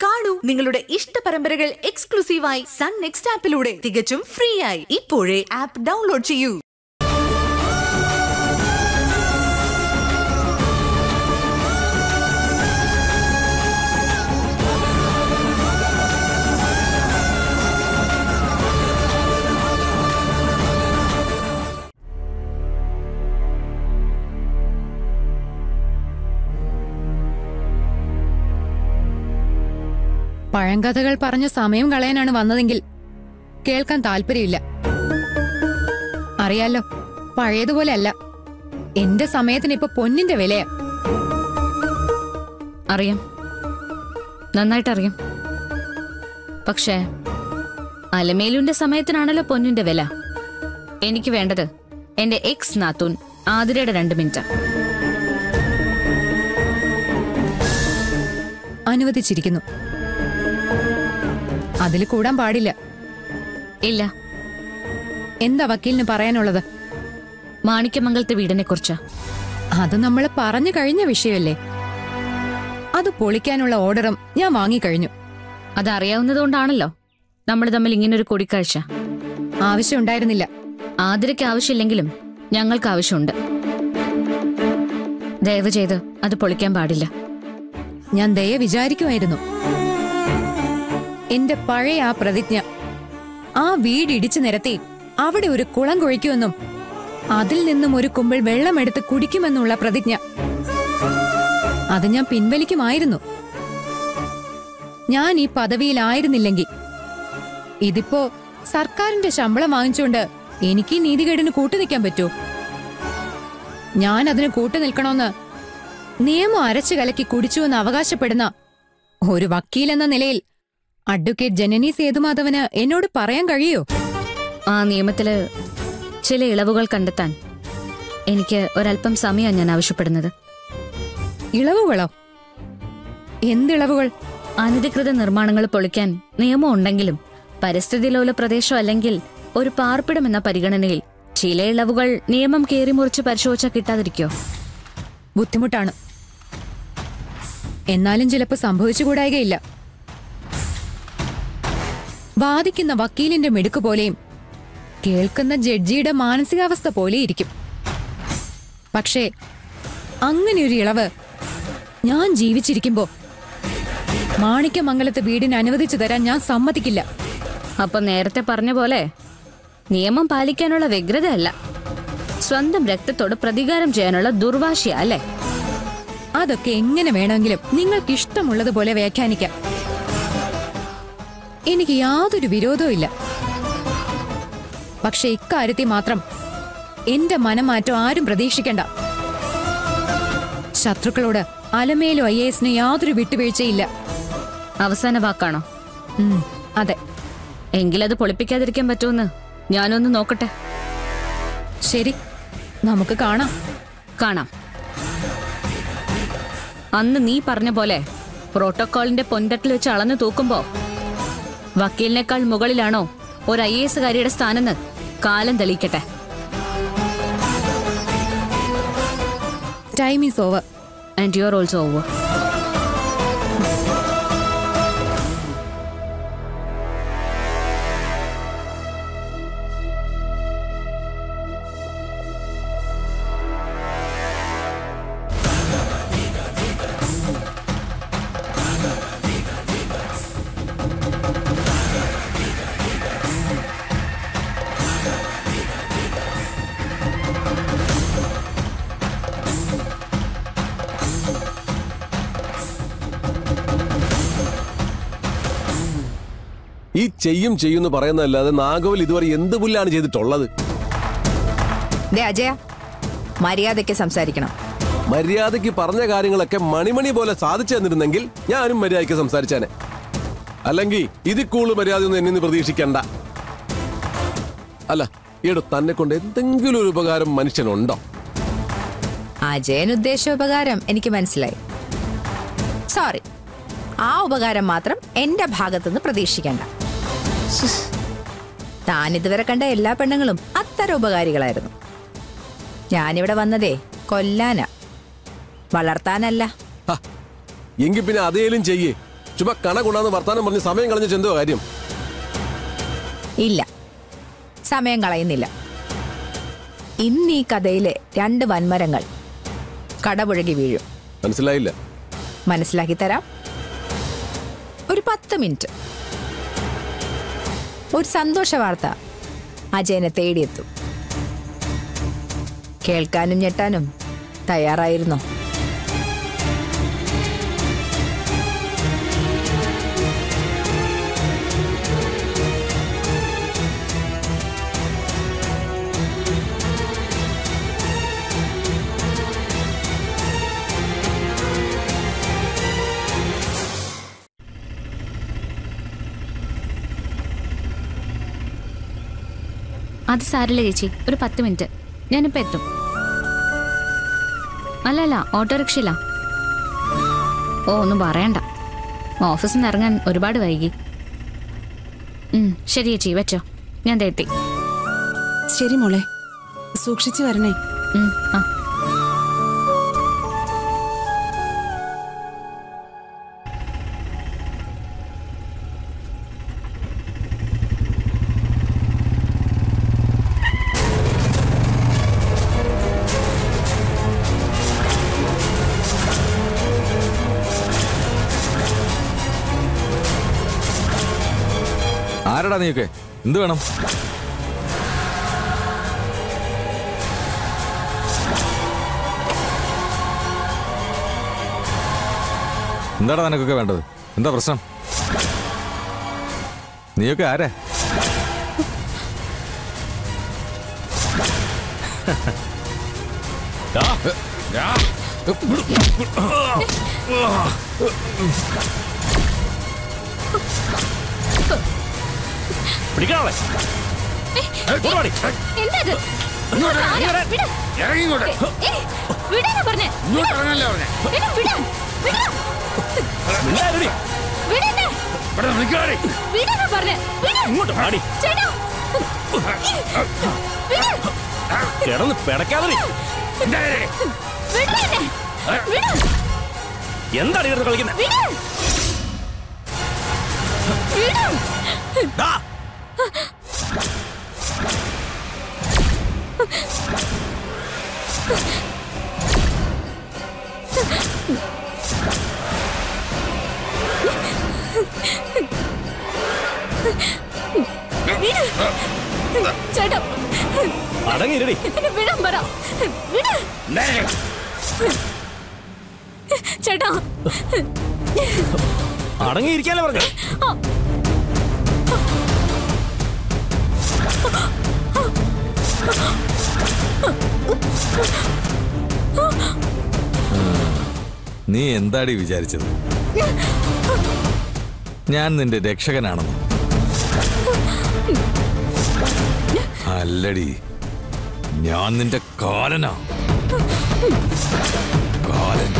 കാണൂ നിങ്ങളുടെ ഇഷ്ട പരമ്പരകൾ എക്സ്ക്ലൂസീവായി സൺ നെക്സ്റ്റ് ആപ്പിലൂടെ തികച്ചും ഫ്രീ ആയി. ഇപ്പോഴേ ആപ്പ് ഡൗൺലോഡ് ചെയ്യൂ. പഴങ്കഥകൾ പറഞ്ഞ സമയം കളയാനാണ് വന്നതെങ്കിൽ കേൾക്കാൻ താല്പര്യമില്ല. അറിയാലോ, പഴയതുപോലെ അല്ല. എന്റെ സമയത്തിന് ഇപ്പൊ പൊന്നിന്റെ വിലയാ. അറിയാം, നന്നായിട്ടറിയാം. പക്ഷേ അലമേലുന്റെ സമയത്തിനാണല്ലോ പൊന്നിന്റെ വില. എനിക്ക് വേണ്ടത് എന്റെ എക്സ് നാത്തൂൻ ആതിരയുടെ 2 മിനിറ്റ്. അനുവദിച്ചിരിക്കുന്നു. അതിൽ കൂടാൻ പാടില്ല. ഇല്ല. എന്താ വക്കീലിന് പറയാനുള്ളത്? മാണിക്യമംഗലത്തെ വീടിനെ കുറിച്ച്. അത് നമ്മൾ പറഞ്ഞു കഴിഞ്ഞ വിഷയമല്ലേ. അത് പൊളിക്കാനുള്ള ഓർഡറും ഞാൻ വാങ്ങിക്കഴിഞ്ഞു. അതറിയാവുന്നതുകൊണ്ടാണല്ലോ നമ്മൾ തമ്മിൽ ഇങ്ങനൊരു കൂടിക്കാഴ്ച. ആവശ്യമുണ്ടായിരുന്നില്ല. ആതിരയ്ക്ക് ആവശ്യമില്ലെങ്കിലും ഞങ്ങൾക്ക് ആവശ്യമുണ്ട്. ദയവ് ചെയ്ത് അത് പൊളിക്കാൻ പാടില്ല. ഞാൻ ദയ വിചാരിക്കുമായിരുന്നു. എന്റെ പഴയ ആ പ്രതിജ്ഞ, ആ വീട് ഇടിച്ചു നിരത്തി അവിടെ ഒരു കുളം കുഴിക്കുമെന്നും അതിൽ നിന്നും ഒരു കുമ്പിൾ വെള്ളമെടുത്ത് കുടിക്കുമെന്നുള്ള പ്രതിജ്ഞ, അത് ഞാൻ പിൻവലിക്കുമായിരുന്നു. ഞാൻ ഈ പദവിയിലായിരുന്നില്ലെങ്കിൽ ഇതിപ്പോ സർക്കാരിന്റെ ശമ്പളം വാങ്ങിച്ചുകൊണ്ട് എനിക്ക് ഈ നീതികേടിന് കൂട്ടുനിൽക്കാൻ പറ്റൂ? ഞാൻ അതിന് കൂട്ടുനിൽക്കണമെന്ന് നിയമം അരച്ചു കലക്കി കുടിച്ചുവെന്ന് അവകാശപ്പെടുന്ന ഒരു വക്കീലെന്ന നിലയിൽ അഡ്വക്കേറ്റ് ജനനി സേതുമാധവന് എന്നോട് പറയാൻ കഴിയോ? ആ നിയമത്തില് ചില ഇളവുകൾ കണ്ടെത്താൻ എനിക്ക് ഒരല്പം സമയമാണ് ഞാൻ ആവശ്യപ്പെടുന്നത്. ഇളവുകളോ? എന്തിളവുകൾ? അനധികൃത നിർമ്മാണങ്ങൾ പൊളിക്കാൻ നിയമം ഉണ്ടെങ്കിലും പരിസ്ഥിതി ലോല പ്രദേശം അല്ലെങ്കിൽ ഒരു പാർപ്പിടം എന്ന പരിഗണനയിൽ ചില ഇളവുകൾ നിയമം കീറി മുറിച്ച് പരിശോധിച്ചാൽ കിട്ടാതിരിക്കോ? ബുദ്ധിമുട്ടാണ്. എന്നാലും ചിലപ്പോൾ സംഭവിച്ചുകൂടായികയില്ല. വാദിക്കുന്ന വക്കീലിന്റെ മിടുക്ക് പോലെയും കേൾക്കുന്ന ജഡ്ജിയുടെ മാനസികാവസ്ഥ പോലെയിരിക്കും. പക്ഷേ അങ്ങനെയൊരു ഇളവ് ഞാൻ ജീവിച്ചിരിക്കുമ്പോ മാണിക്യമംഗലത്തെ വീടിന് അനുവദിച്ചു തരാൻ ഞാൻ സമ്മതിക്കില്ല. അപ്പൊ നേരത്തെ പറഞ്ഞ പോലെ നിയമം പാലിക്കാനുള്ള വ്യഗ്രതയല്ല, സ്വന്തം രക്തത്തോട് പ്രതികാരം ചെയ്യാനുള്ള ദുർവാശിയ അല്ലേ? അതൊക്കെ എങ്ങനെ വേണമെങ്കിലും നിങ്ങൾക്ക് ഇഷ്ടമുള്ളതുപോലെ വ്യാഖ്യാനിക്കാം. എനിക്ക് യാതൊരു വിരോധവും ഇല്ല. പക്ഷെ ഇക്കാര്യത്തിൽ മാത്രം എന്റെ മനംമാറ്റം ആരും പ്രതീക്ഷിക്കണ്ട. ശത്രുക്കളോട് അലമേലു IAS യാതൊരു വിട്ടുവീഴ്ചയില്ല. അവസാന വാക്കാണോ? അതെ. എങ്കിലത് പൊളിപ്പിക്കാതിരിക്കാൻ പറ്റുമെന്ന് ഞാനൊന്ന് നോക്കട്ടെ. ശരി, നമുക്ക് കാണാം. കാണാം. അന്ന് നീ പറഞ്ഞ പോലെ പ്രോട്ടോകോളിന്റെ പൊൻതട്ടിൽ വെച്ച് അളന്നു തൂക്കുമ്പോ വക്കീലിനേക്കാൾ മുകളിലാണോ ഒരു IAS കാരിയുടെ സ്ഥാനെന്ന് കാലം തെളിയിക്കട്ടെ. Time is over and you are also over. ഈ ചെയ്യുമെന്ന് പറയുന്നതല്ലാതെ നാഗവൽ ഇതുവരെ എന്ത് പുല്ലാണ് ചെയ്തിട്ടുള്ളത്? അജയ, മര്യാദയ്ക്ക് സംസാരിക്കണം. മര്യാദയ്ക്ക് പറഞ്ഞ കാര്യങ്ങളൊക്കെ മണിമണി പോലെ സാധിച്ചു തന്നിരുന്നെങ്കിൽ ഞാനും മര്യാദയ്ക്ക് സംസാരിച്ചേനെ. അല്ലെങ്കിൽ ഇതിൽ കൂടുതൽ മര്യാദയൊന്നും എന്നെ പ്രതീക്ഷിക്കണ്ട. അല്ല, ഈടോ തന്നെ കൊണ്ട് എന്തെങ്കിലും ഒരു ഉപകാരം മനുഷ്യനുണ്ടോ? അജയൻ ഉദ്ദേശ ഉപകാരം എനിക്ക് മനസ്സിലായി. സോറി, ആ ഉപകാരം മാത്രം എന്റെ ഭാഗത്തുനിന്ന് പ്രതീക്ഷിക്കണ്ട. താൻ ഇതുവരെ കണ്ട എല്ലാ പെണ്ണുങ്ങളും അത്തരം ഉപകാരികളായിരുന്നു. ഞാനിവിടെ വന്നതേ കൊല്ലാനാ, വളർത്താനല്ല. എങ്കിൽ പിന്നെ അതേലും ചെയ്യേ. ചുമ്മാ കണ കൊണ്ടാന്ന് വർത്താനം പറഞ്ഞ് സമയം കളഞ്ഞിട്ട് എന്തോ കാര്യം? ഇല്ല, സമയം കളയുന്നില്ല. ഇന്ന് ഈ കഥയിലെ 2 വൻമരങ്ങൾ കടപുഴകി വീഴും. മനസ്സിലായില്ല. മനസ്സിലാക്കി തരാം. ഒരു 10 മിനിറ്റ് ഒരു സന്തോഷ വാർത്ത അജയനെ തേടിയെത്തും. കേൾക്കാനും ഞെട്ടാനും തയ്യാറായിരുന്നോ? അത് സാരില്ല ചേച്ചി, ഒരു 10 മിനിറ്റ്. ഞാനിപ്പോ എത്തും. അല്ലല്ല, ഓട്ടോറിക്ഷയില്ല. ഓ, ഒന്നും പറയണ്ട. ഓഫീസിൽ നിന്ന് ഇറങ്ങാൻ ഒരുപാട് വൈകി. ശരി ചേച്ചി, വെച്ചോ. ഞാൻ എത്തി. ശരി മോളെ, സൂക്ഷിച്ചു വരണേ. ആ. ആരടാ നീയൊക്കെ? എന്ത് വേണം? എന്താടാ നിനക്കൊക്കെ വേണ്ടത്? എന്താ പ്രശ്നം? നീയൊക്കെ ആരാ? കിടന്ന് പിടക്കാതെ എന്താണ് കിടന്ന് കളിക്കുന്നത്? അടങ്ങിയിരടി. ചേട്ടാ, അടങ്ങിയിരിക്കാനല്ലേ പറഞ്ഞു? നീ എന്താടി വിചാരിച്ചത്? ഞാൻ നിന്റെ രക്ഷകനാണെന്ന്? അല്ലടി, ഞാൻ നിന്റെ കാലനാ. കാലൻ.